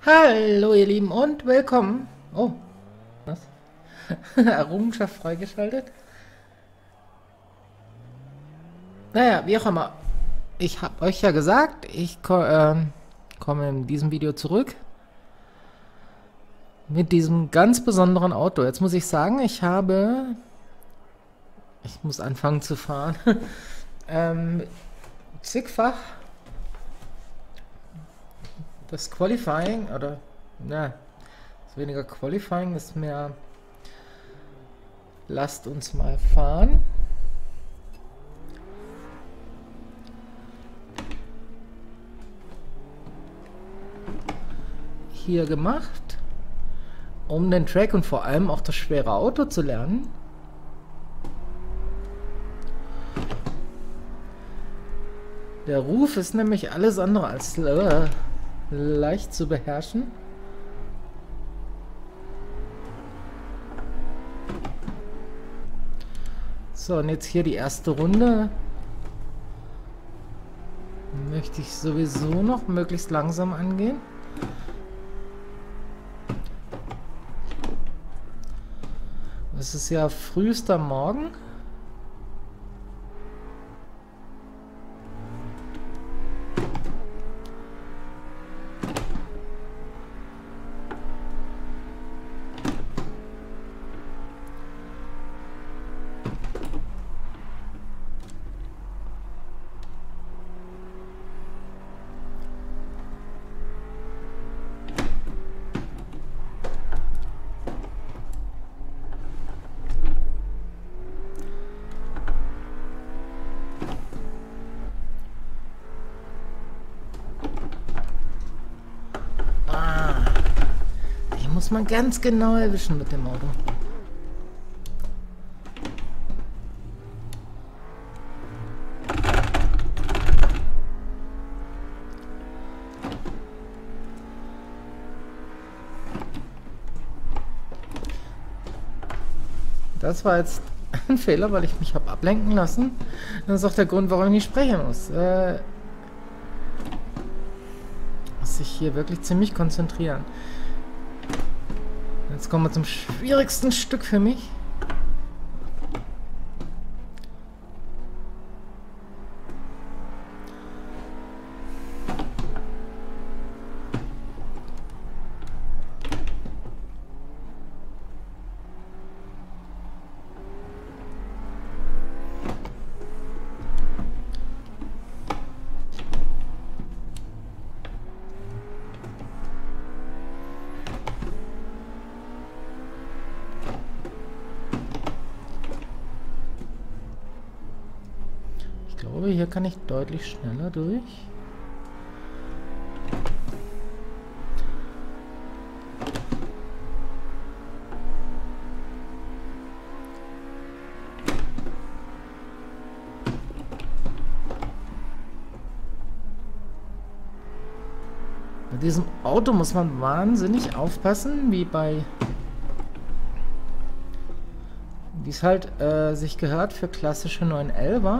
Hallo ihr Lieben und willkommen. Oh, was? Errungenschaft freigeschaltet. Naja, wie auch immer. Ich habe euch ja gesagt, ich komme in diesem Video zurück mit diesem ganz besonderen Auto. Jetzt muss ich sagen, ich muss anfangen zu fahren. ähm, zigfach das Qualifying, oder, na, ist weniger Qualifying, ist mehr, lasst uns mal fahren. Hier gemacht, um den Track und vor allem auch das schwere Auto zu lernen. Der Ruf ist nämlich alles andere als leicht zu beherrschen. So, und jetzt hier die erste Runde. Möchte ich sowieso noch möglichst langsam angehen. Es ist ja frühester Morgen. Muss man ganz genau erwischen mit dem Auto. Das war jetzt ein Fehler, weil ich mich habe ablenken lassen. Das ist auch der Grund, warum ich nicht sprechen muss. Muss sich hier wirklich ziemlich konzentrieren. Jetzt kommen wir zum schwierigsten Stück für mich. Ich glaube, hier kann ich deutlich schneller durch. Bei diesem Auto muss man wahnsinnig aufpassen, wie es halt sich gehört für klassische 911er.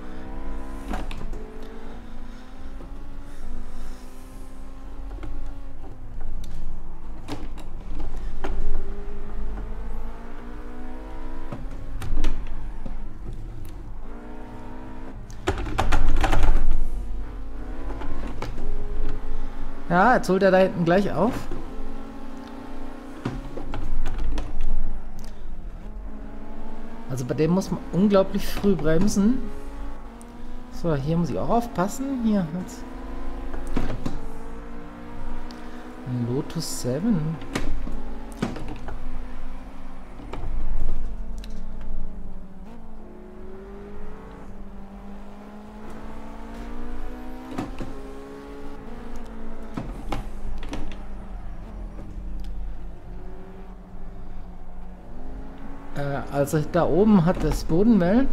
Ja, jetzt holt er da hinten gleich auf. Also bei dem muss man unglaublich früh bremsen. So, hier muss ich auch aufpassen. Hier jetzt. Ein Lotus 7. Also da oben hat es Bodenwellen.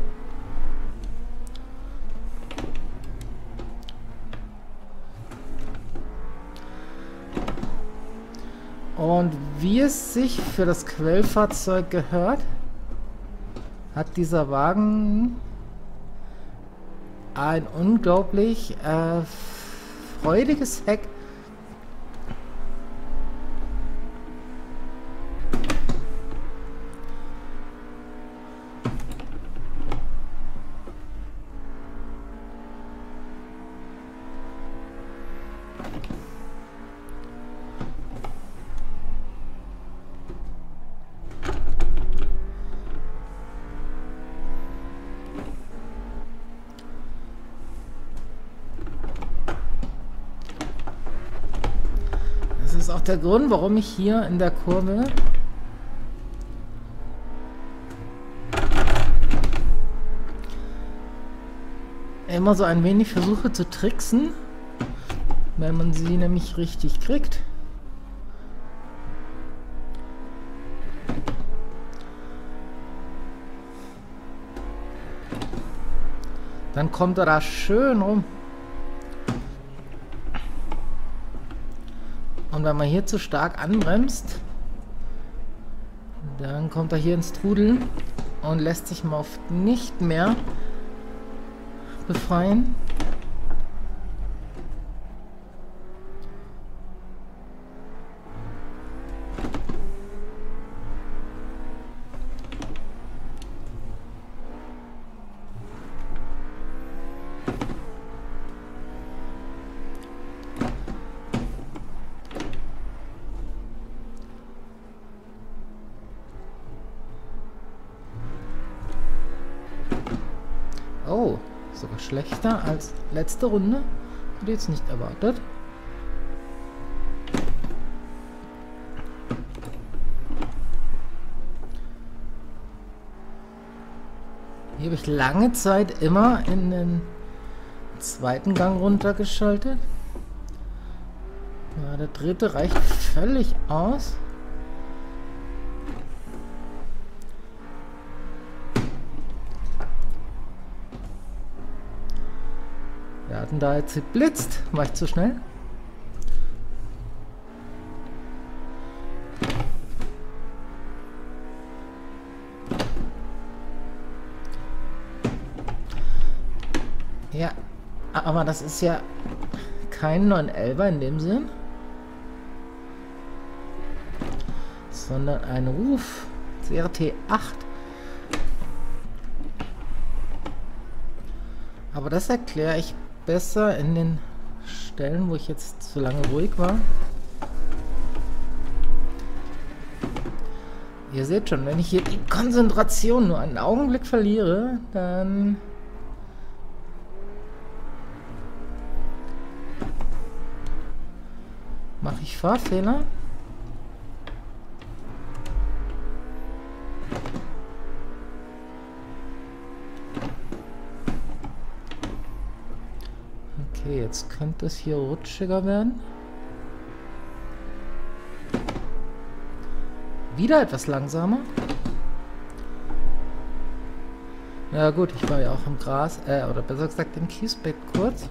Und wie es sich für das Quellfahrzeug gehört, hat dieser Wagen ein unglaublich freudiges Heck. Das ist auch der Grund, warum ich hier in der Kurve immer so ein wenig versuche zu tricksen, wenn man sie nämlich richtig kriegt. Dann kommt er da schön rum. Und wenn man hier zu stark anbremst, dann kommt er hier ins Trudeln und lässt sich mal oft nicht mehr befreien. Oh, sogar schlechter als letzte Runde. Hätte ich jetzt nicht erwartet. Hier habe ich lange Zeit immer in den zweiten Gang runtergeschaltet. Ja, der dritte reicht völlig aus. Wir hatten da jetzt geblitzt. War ich zu schnell? Ja, aber das ist ja kein 911er in dem Sinn, sondern ein Ruf CRT 8. Aber das erkläre ich besser in den Stellen, wo ich jetzt zu lange ruhig war. Ihr seht schon, wenn ich hier die Konzentration nur einen Augenblick verliere, dann mache ich Fahrfehler. Okay, jetzt könnte es hier rutschiger werden. Wieder etwas langsamer. Ja gut, ich war ja auch im Gras, oder besser gesagt im Kiesbett kurz.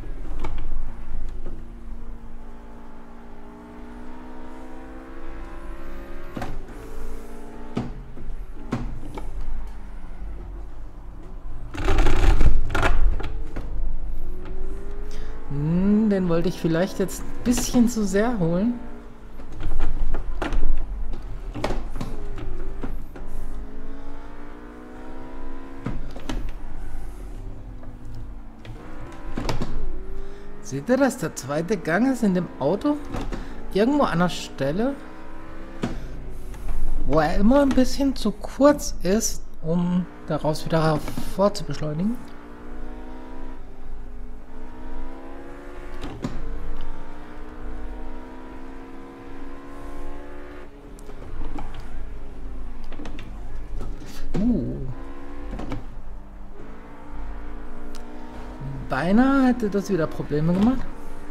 Den wollte ich vielleicht jetzt ein bisschen zu sehr holen. Seht ihr das? Der zweite Gang ist in dem Auto irgendwo an der Stelle, wo er immer ein bisschen zu kurz ist, um daraus wieder hervor zu beschleunigen. Beinahe hätte das wieder Probleme gemacht.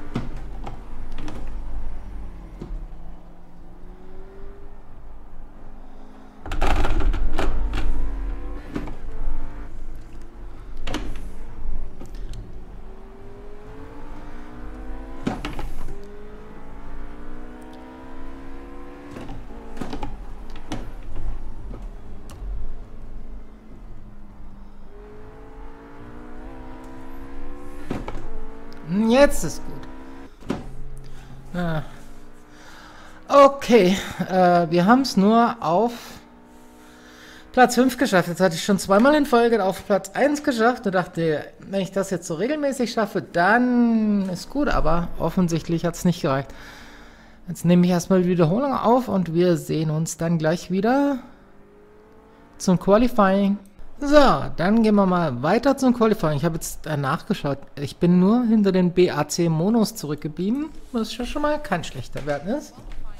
Jetzt ist gut. Ah. Okay, wir haben es nur auf Platz 5 geschafft. Jetzt hatte ich schon zweimal in Folge auf Platz 1 geschafft und dachte, wenn ich das jetzt so regelmäßig schaffe, dann ist gut. Aber offensichtlich hat es nicht gereicht. Jetzt nehme ich erstmal die Wiederholung auf und wir sehen uns dann gleich wieder zum Qualifying. So, dann gehen wir mal weiter zum Qualifying. Ich habe jetzt nachgeschaut. Ich bin nur hinter den BAC Monos zurückgeblieben, was ja schon mal kein schlechter Wert ist.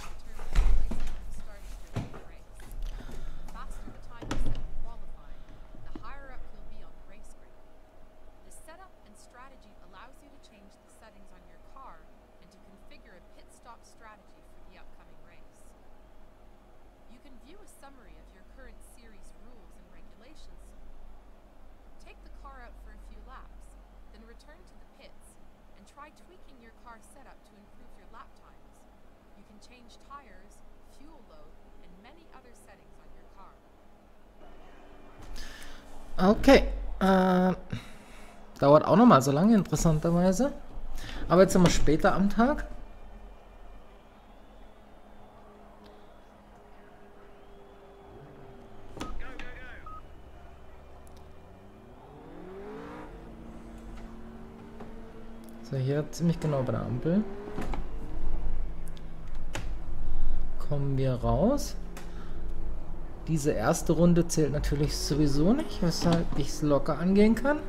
Okay, dauert auch nochmal so lange, interessanterweise. Aber jetzt sind wir später am Tag. So, hier ziemlich genau bei der Ampel. Kommen wir raus. Diese erste Runde zählt natürlich sowieso nicht, weshalb ich es locker angehen kann.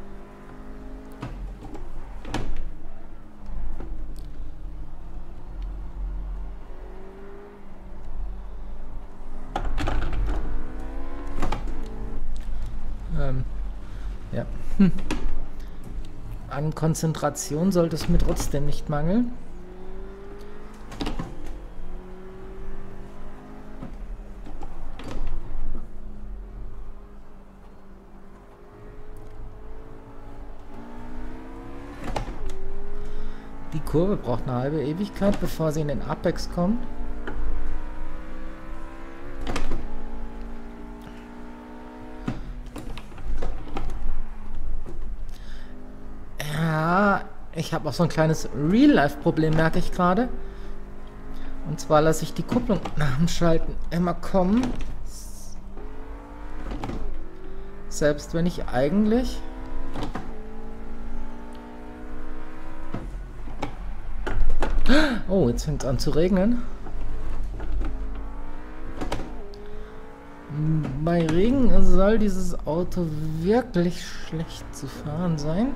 Ja. An Konzentration sollte es mir trotzdem nicht mangeln. Die Kurve braucht eine halbe Ewigkeit, bevor sie in den Apex kommt. Ja, ich habe auch so ein kleines Real-Life-Problem, merke ich gerade. Und zwar lasse ich die Kupplung nach dem Schalten immer kommen. Selbst wenn ich eigentlich... Oh, jetzt fängt es an zu regnen. Bei Regen soll dieses Auto wirklich schlecht zu fahren sein.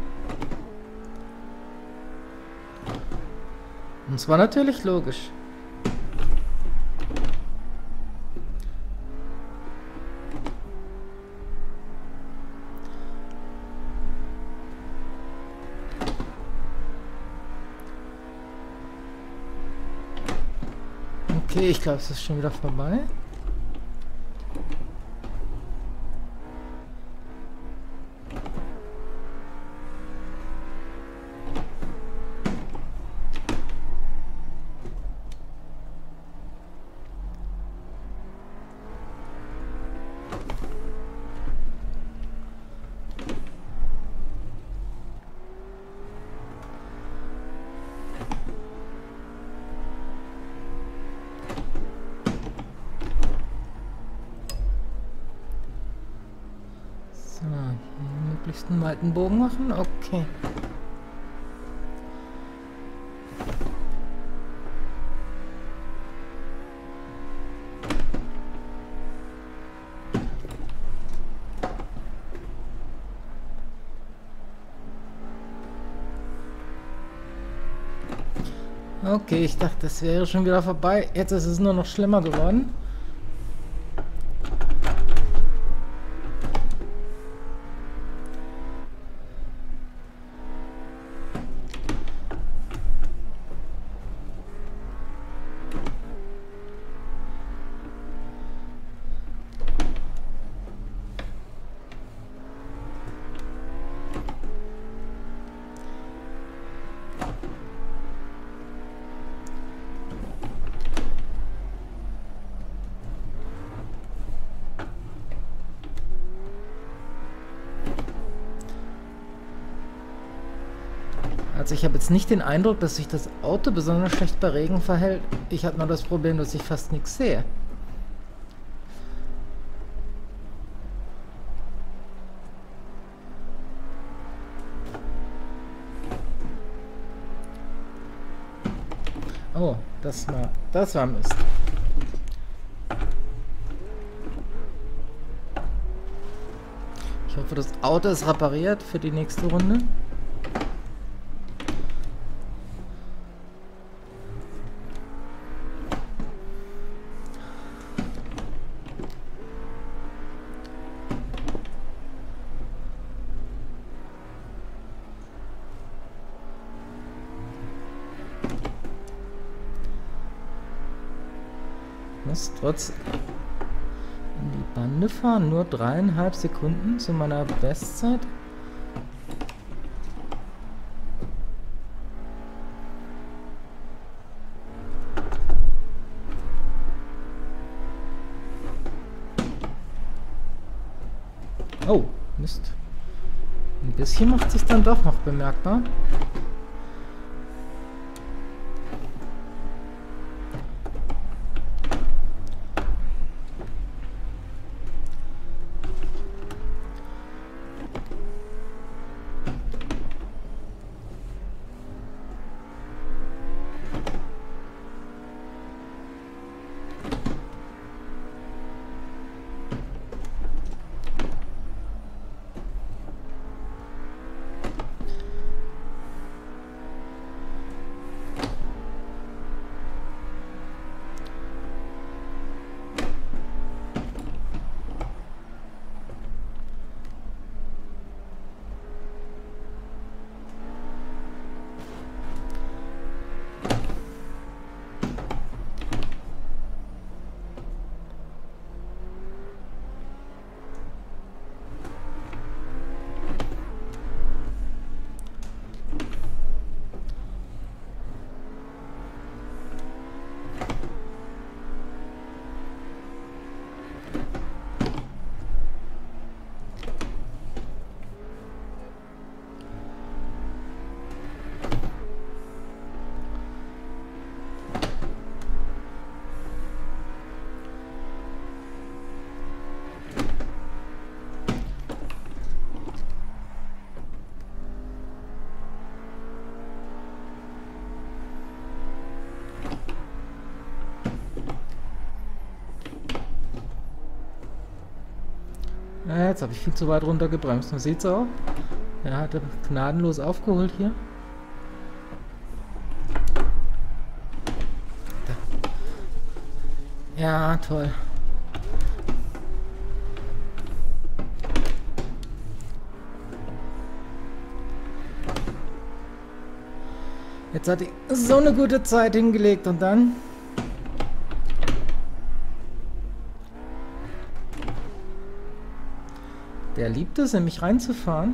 Und zwar natürlich logisch. Okay, ich glaube, es ist schon wieder vorbei. Einen weiten Bogen machen? Okay. Okay, ich dachte, das wäre schon wieder vorbei. Jetzt ist es nur noch schlimmer geworden. Also ich habe jetzt nicht den Eindruck, dass sich das Auto besonders schlecht bei Regen verhält. Ich habe nur das Problem, dass ich fast nichts sehe. Oh, das war Mist. Ich hoffe, das Auto ist repariert für die nächste Runde. Muss trotz in die Bande fahren. Nur 3,5 Sekunden zu meiner Bestzeit. Oh, Mist. Ein bisschen macht sich dann doch noch bemerkbar. Jetzt habe ich viel zu weit runter gebremst. Man sieht es auch. Er hatte gnadenlos aufgeholt hier. Da. Ja, toll. Jetzt hat die so eine gute Zeit hingelegt und dann... Der liebt es, in mich reinzufahren.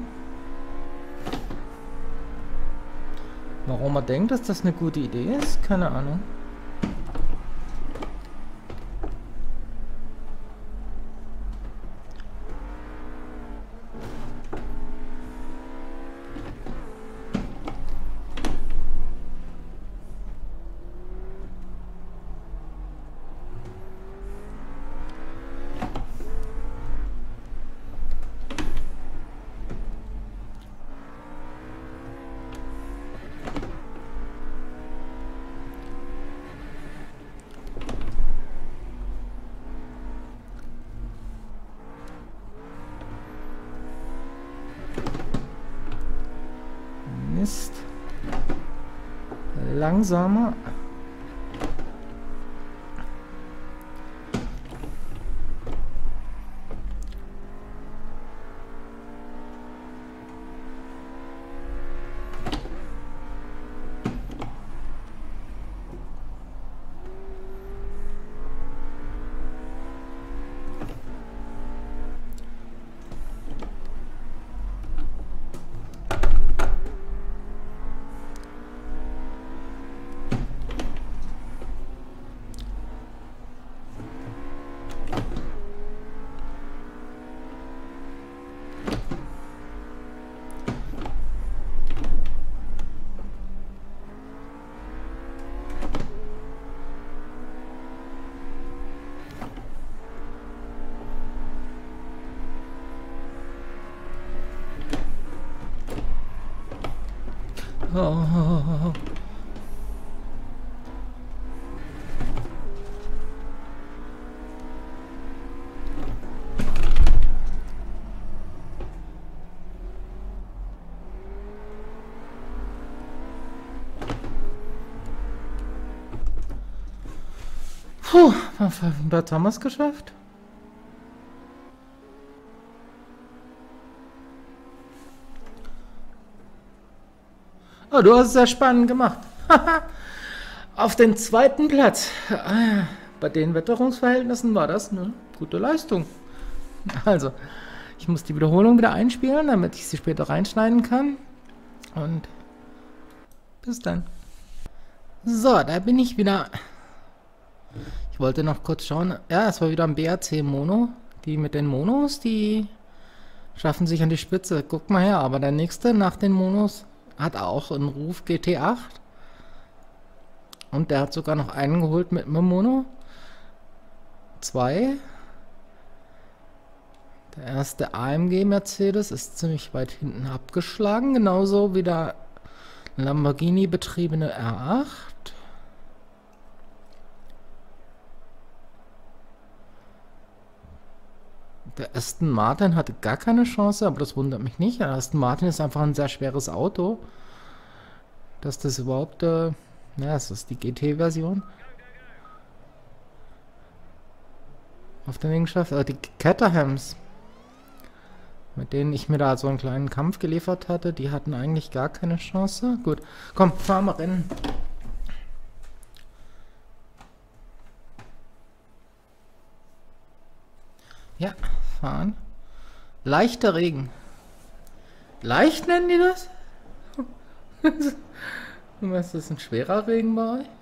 Warum er denkt, dass das eine gute Idee ist, keine Ahnung. Mist. Langsamer. Oh. Puh, was haben wir es geschafft? Oh, du hast es sehr spannend gemacht. Auf den zweiten Platz. Bei den Witterungsverhältnissen war das eine gute Leistung. Also, ich muss die Wiederholung wieder einspielen, damit ich sie später reinschneiden kann. Und bis dann. So, da bin ich wieder. Ich wollte noch kurz schauen. Ja, es war wieder ein BAC Mono. Die mit den Monos, die schaffen sich an die Spitze. Guck mal her, aber der nächste nach den Monos hat auch einen Ruf GT8. Und der hat sogar noch einen geholt mit einem Mono. 2. Der erste AMG Mercedes ist ziemlich weit hinten abgeschlagen. Genauso wie der Lamborghini betriebene R8. Der Aston Martin hatte gar keine Chance, aber das wundert mich nicht. Der Aston Martin ist einfach ein sehr schweres Auto. Dass das überhaupt, ja, es ist die GT-Version. Auf den Weg geschafft. Die Caterhams, mit denen ich mir da so einen kleinen Kampf geliefert hatte, die hatten eigentlich gar keine Chance. Gut, komm, fahren wir Rennen. Ja, fahren. Leichter Regen. Leicht nennen die das? Was ist das, ein schwerer Regen bei euch?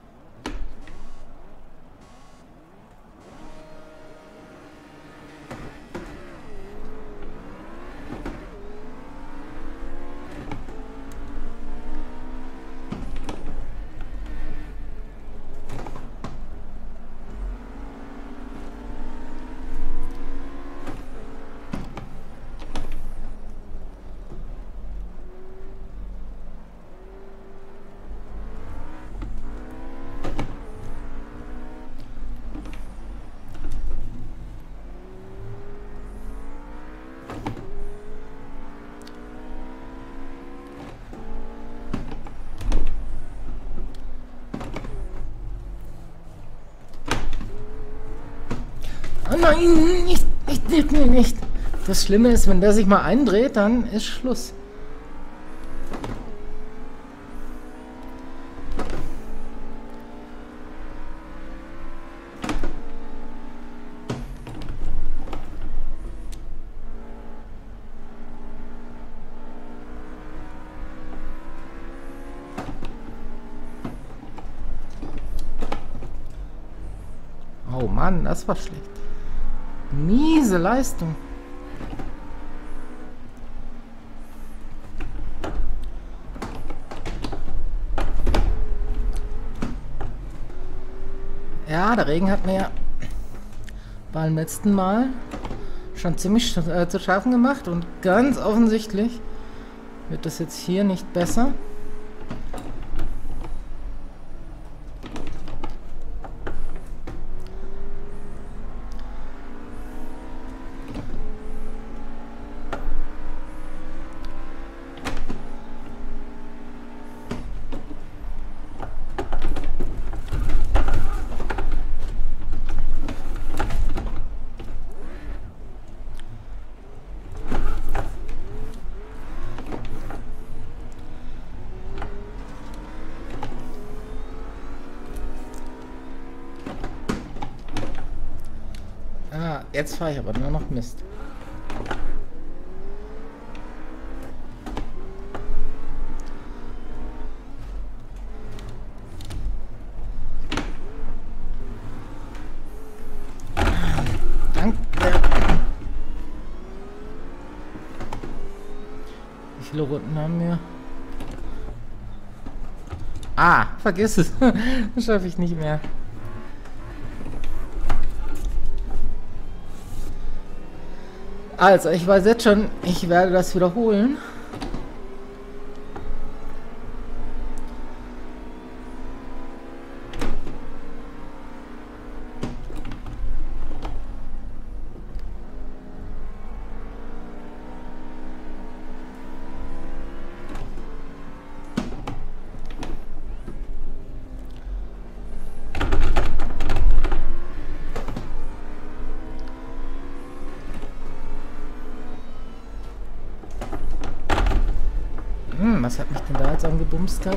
Oh nein, nicht. Das Schlimme ist, wenn der sich mal eindreht, dann ist Schluss. Oh Mann, das war schlecht. Miese Leistung. Ja, der Regen hat mir ja beim letzten Mal schon ziemlich zu schaffen gemacht und ganz offensichtlich wird das jetzt hier nicht besser. Ah, jetzt fahre ich aber nur noch Mist. Danke. Wie viele Runden haben wir? Ah, vergiss es. Das schaffe ich nicht mehr. Also, ich weiß jetzt schon, ich werde das wiederholen. Was hat mich denn da jetzt angebumst gehabt?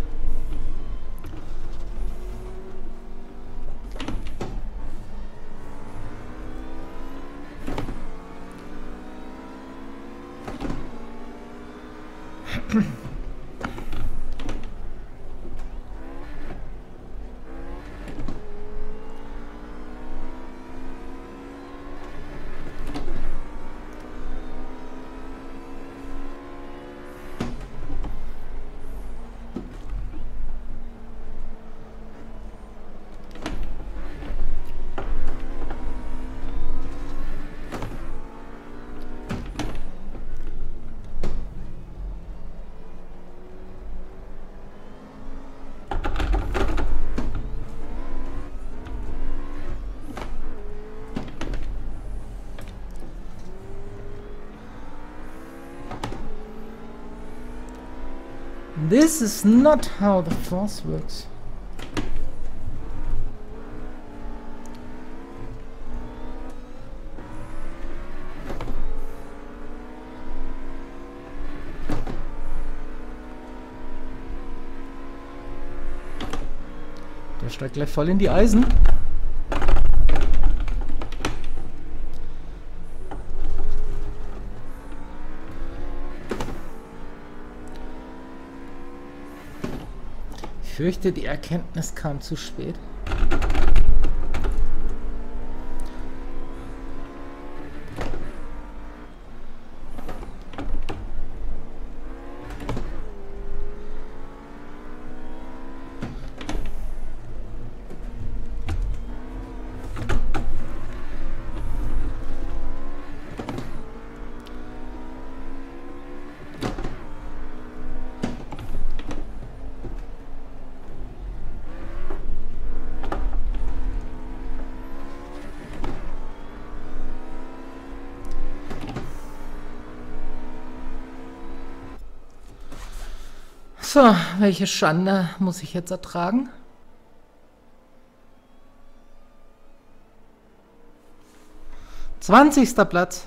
This is not how the force works. Der steigt gleich voll in die Eisen. Ich fürchte, die Erkenntnis kam zu spät. So, welche Schande muss ich jetzt ertragen? Zwanzigster Platz.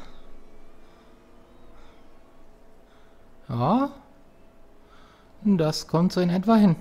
Ja, das kommt so in etwa hin.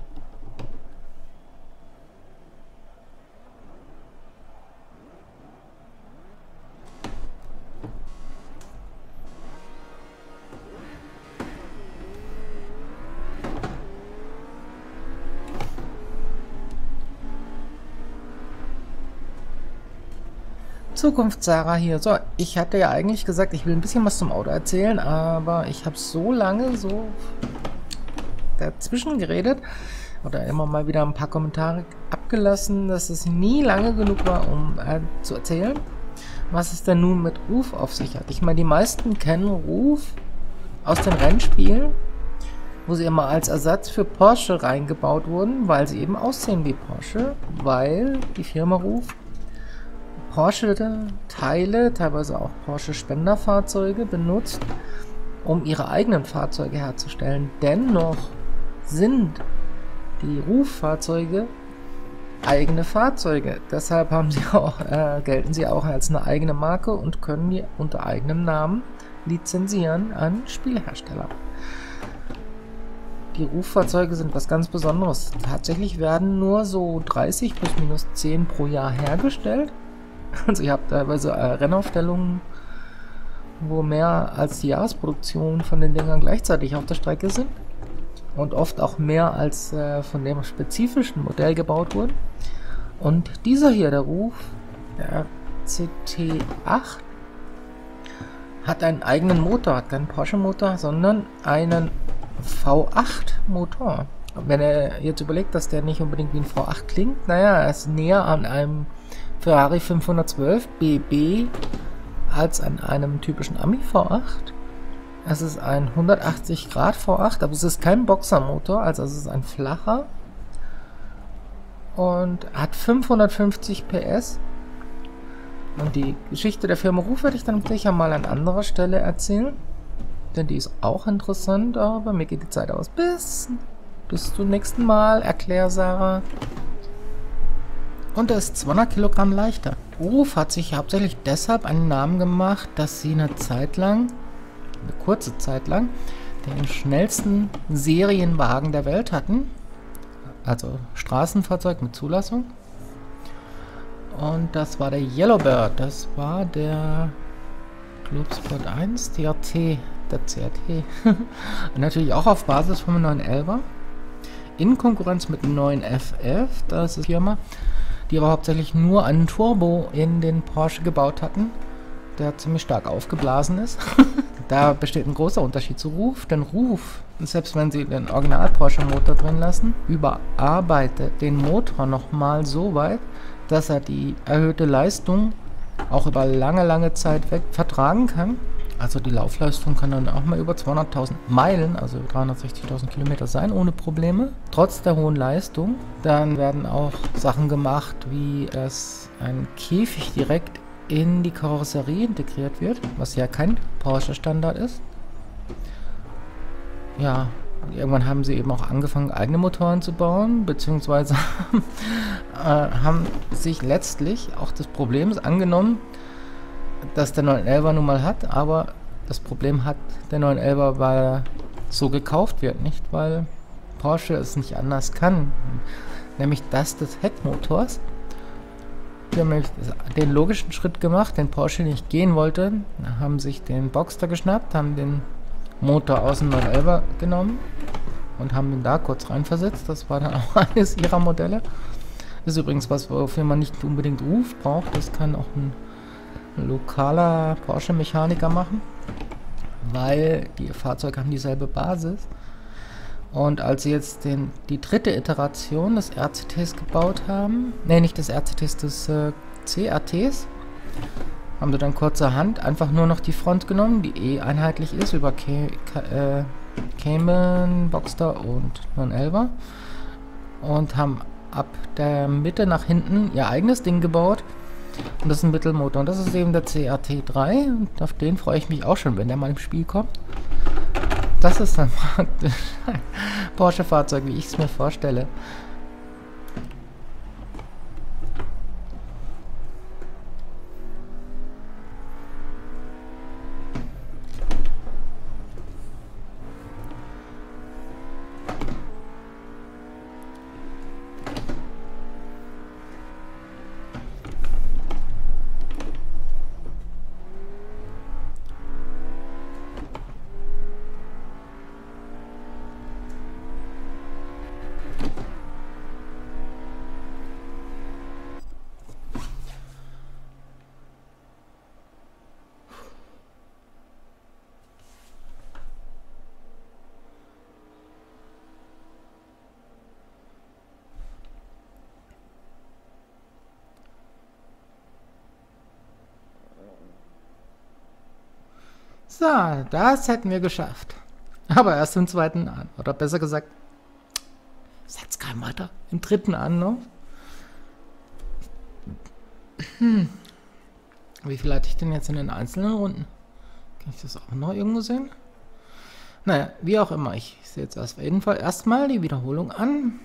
Zukunft Sarah hier. So, ich hatte ja eigentlich gesagt, ich will ein bisschen was zum Auto erzählen, aber ich habe so lange so dazwischen geredet oder immer mal wieder ein paar Kommentare abgelassen, dass es nie lange genug war, um zu erzählen, was es denn nun mit Ruf auf sich hat. Ich meine, die meisten kennen Ruf aus den Rennspielen, wo sie immer als Ersatz für Porsche reingebaut wurden, weil sie eben aussehen wie Porsche, weil die Firma Ruf Porsche-Teile, teilweise auch Porsche-Spenderfahrzeuge benutzt, um ihre eigenen Fahrzeuge herzustellen. Dennoch sind die Ruf-Fahrzeuge eigene Fahrzeuge. Deshalb haben sie auch, gelten sie auch als eine eigene Marke und können die unter eigenem Namen lizenzieren an Spielehersteller. Die Ruffahrzeuge sind was ganz Besonderes. Tatsächlich werden nur so 30 plus minus 10 pro Jahr hergestellt. Also ihr habt teilweise Rennaufstellungen, wo mehr als die Jahresproduktion von den Dingern gleichzeitig auf der Strecke sind. Und oft auch mehr als von dem spezifischen Modell gebaut wurden. Und dieser hier, der Ruf, der CT8, hat einen eigenen Motor, hat keinen Porsche-Motor, sondern einen V8-Motor. Wenn er jetzt überlegt, dass der nicht unbedingt wie ein V8 klingt, naja, er ist näher an einem Ferrari 512 BB als an einem typischen Ami V8. Es ist ein 180 Grad V8, aber es ist kein Boxermotor, also es ist ein flacher und hat 550 PS. Und die Geschichte der Firma Ruf werde ich dann sicher mal an anderer Stelle erzählen, denn die ist auch interessant, aber mir geht die Zeit aus. Bis zum nächsten Mal, erklär Sarah. Und er ist 200 Kilogramm leichter. Ruf hat sich hauptsächlich deshalb einen Namen gemacht, dass sie eine kurze Zeit lang, den schnellsten Serienwagen der Welt hatten. Also Straßenfahrzeug mit Zulassung. Und das war der Yellowbird. Das war der Globe Sport 1, DRT, der CRT. Und natürlich auch auf Basis vom 911er. In Konkurrenz mit dem 9FF. Das ist eine Firma, die aber hauptsächlich nur einen Turbo in den Porsche gebaut hatten, der ziemlich stark aufgeblasen ist. Da besteht ein großer Unterschied zu Ruf, denn Ruf, selbst wenn sie den Original Porsche Motor drin lassen, überarbeitet den Motor nochmal so weit, dass er die erhöhte Leistung auch über lange Zeit weg vertragen kann. Also die Laufleistung kann dann auch mal über 200.000 Meilen, also 360.000 Kilometer sein, ohne Probleme, trotz der hohen Leistung. Dann werden auch Sachen gemacht, wie dass ein Käfig direkt in die Karosserie integriert wird, was ja kein Porsche-Standard ist. Ja, irgendwann haben sie eben auch angefangen, eigene Motoren zu bauen, beziehungsweise haben sich letztlich auch des Problems angenommen, das der 911er nun mal hat, aber das Problem hat der 911er, weil er so gekauft wird, nicht weil Porsche es nicht anders kann, nämlich das des Heckmotors. Die haben den logischen Schritt gemacht, den Porsche nicht gehen wollte, haben sich den Boxster geschnappt, haben den Motor aus dem 911er genommen und haben ihn da kurz reinversetzt. Das war dann auch eines ihrer Modelle. Das ist übrigens was, wofür man nicht unbedingt Ruf braucht. Das kann auch ein lokaler Porsche-Mechaniker machen, weil die Fahrzeuge haben dieselbe Basis. Und als sie jetzt die dritte Iteration des RCTs gebaut haben, ne, nicht des RCTs, des CRTs, haben sie dann kurzerhand einfach nur noch die Front genommen, die eh einheitlich ist über Cayman, Boxster und 911er, und haben ab der Mitte nach hinten ihr eigenes Ding gebaut. Und das ist ein Mittelmotor. Und das ist eben der CRT3. Und auf den freue ich mich auch schon, wenn der mal im Spiel kommt. Das ist dann praktisch ein Porsche-Fahrzeug, wie ich es mir vorstelle. So, das hätten wir geschafft. Aber erst im zweiten An. Oder besser gesagt, setzt kein weiter. Im dritten Anlauf. Wie viel hatte ich denn jetzt in den einzelnen Runden? Kann ich das auch noch irgendwo sehen? Naja, wie auch immer. Ich sehe jetzt auf jeden Fall erstmal die Wiederholung an.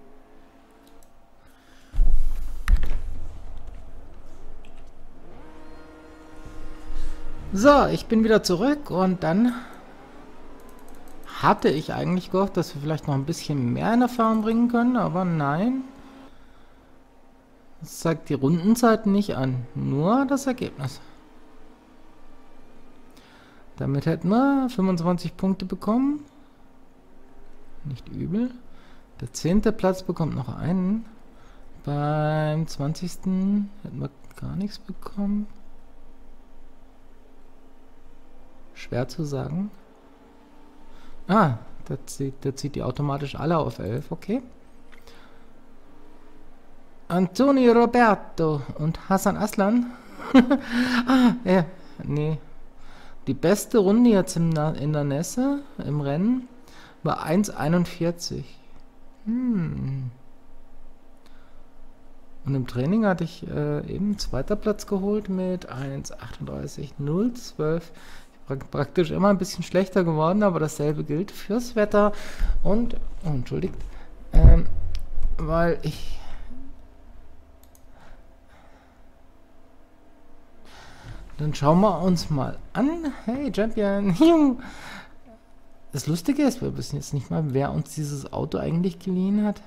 So, ich bin wieder zurück und dann hatte ich eigentlich gehofft, dass wir vielleicht noch ein bisschen mehr in Erfahrung bringen können, aber nein. Das zeigt die Rundenzeit nicht an, nur das Ergebnis. Damit hätten wir 25 Punkte bekommen. Nicht übel. Der 10. Platz bekommt noch einen. Beim 20. hätten wir gar nichts bekommen. Schwer zu sagen. Ah, der zieht die automatisch alle auf 11, okay. Antonio Roberto und Hasan Aslan. Ah, ja, nee. Die beste Runde jetzt in der Nässe, im Rennen, war 1,41. Und im Training hatte ich eben zweiter Platz geholt mit 1,38,012. Praktisch immer ein bisschen schlechter geworden, aber dasselbe gilt fürs Wetter und, oh, entschuldigt, weil ich dann schauen wir uns mal an. Hey Champion, Das Lustige ist, wir wissen jetzt nicht mal, wer uns dieses Auto eigentlich geliehen hat.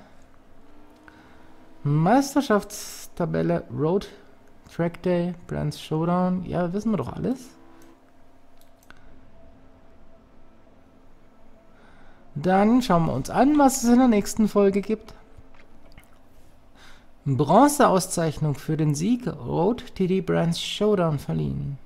Meisterschaftstabelle, Road Track Day, Brands Showdown. Ja, wissen wir doch alles. Dann schauen wir uns an, was es in der nächsten Folge gibt. Bronzeauszeichnung für den Sieg, Road TD Brands Showdown verliehen.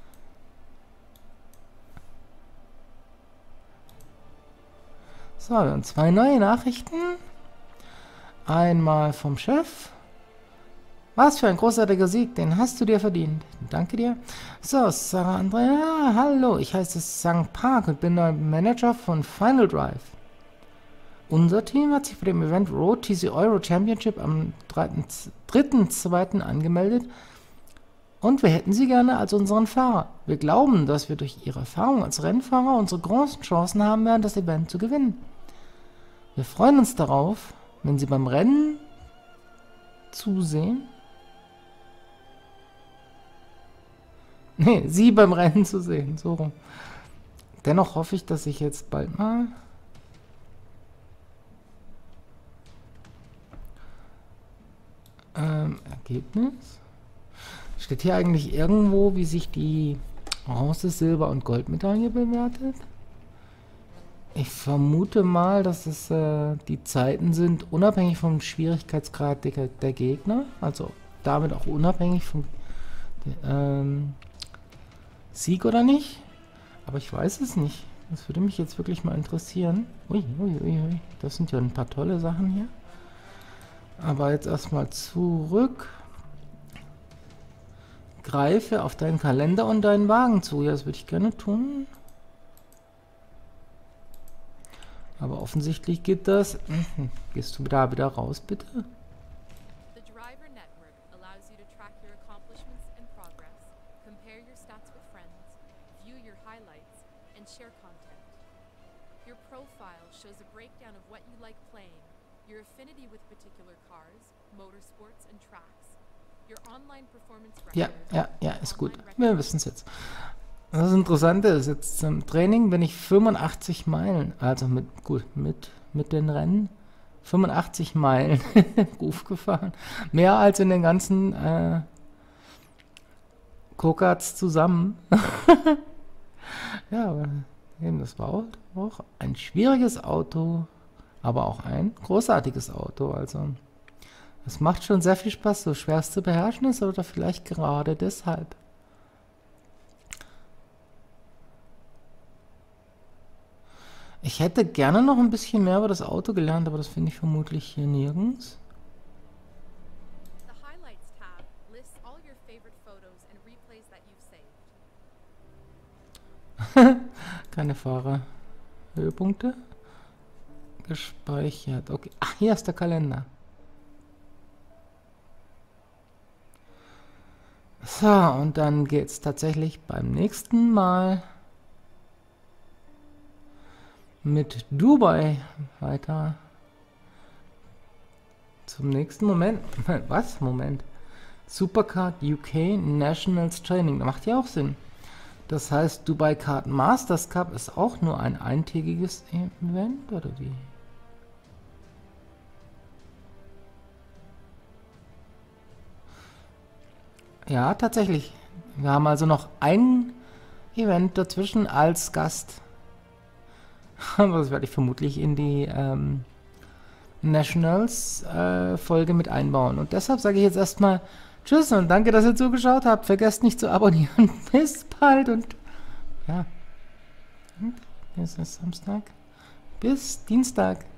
So, wir haben 2 neue Nachrichten. Einmal vom Chef. Was für ein großartiger Sieg, den hast du dir verdient. Danke dir. So, Sarah Andrea, hallo, ich heiße Sang Park und bin der Manager von Final Drive. Unser Team hat sich für dem Event Road TC Euro Championship am 3.2. angemeldet und wir hätten sie gerne als unseren Fahrer. Wir glauben, dass wir durch ihre Erfahrung als Rennfahrer unsere großen Chancen haben werden, das Event zu gewinnen. Wir freuen uns darauf, wenn Sie beim Rennen zusehen. Nee, Sie beim Rennen zu sehen, so rum. Dennoch hoffe ich, dass ich jetzt bald mal Ergebnis. Steht hier eigentlich irgendwo, wie sich die Bronze-, Silber- und Goldmedaille bewertet? Ich vermute mal, dass es die Zeiten sind, unabhängig vom Schwierigkeitsgrad der Gegner, also damit auch unabhängig vom Sieg oder nicht. Aber ich weiß es nicht. Das würde mich jetzt wirklich mal interessieren. Ui, ui, ui, ui. Das sind ja ein paar tolle Sachen hier. Aber jetzt erstmal zurück. Greife auf deinen Kalender und deinen Wagen zu. Ja, das würde ich gerne tun. Aber offensichtlich geht das. Gehst du da wieder raus, bitte? The Driver Network allows you to track your accomplishments and progress, compare your stats with friends, view your highlights, and share content. Your profile shows a breakdown of what you like playing, your affinity with particular cars, motorsports, and tracks. Your online performance Ja, ist gut. Wir wissen es jetzt. Das Interessante ist, jetzt zum Training bin ich 85 Meilen, also mit den Rennen, 85 Meilen Ruf gefahren. Mehr als in den ganzen Go-Karts zusammen. Ja, aber eben, das war auch ein schwieriges Auto, aber auch ein großartiges Auto. Also, es macht schon sehr viel Spaß, so schwer es zu beherrschen ist, oder vielleicht gerade deshalb. Ich hätte gerne noch ein bisschen mehr über das Auto gelernt, aber das finde ich vermutlich hier nirgends. The Highlights tab lists all your favorite photos and replays that you've saved. Keine Fahrerhöhepunkte. Gespeichert. Okay. Ach, hier ist der Kalender. So, und dann geht's tatsächlich beim nächsten Mal mit Dubai weiter. Zum nächsten Moment. Was? Moment. Supercard UK Nationals Training. Das macht ja auch Sinn. Das heißt, Dubai Kart Masters Cup ist auch nur ein eintägiges Event, oder wie? Ja, tatsächlich. Wir haben also noch ein Event dazwischen als Gast. Aber das werde ich vermutlich in die Nationals-Folge mit einbauen. Und deshalb sage ich jetzt erstmal Tschüss und danke, dass ihr zugeschaut habt. Vergesst nicht zu abonnieren. Bis bald und ja. Hier ist es Samstag. Bis Dienstag.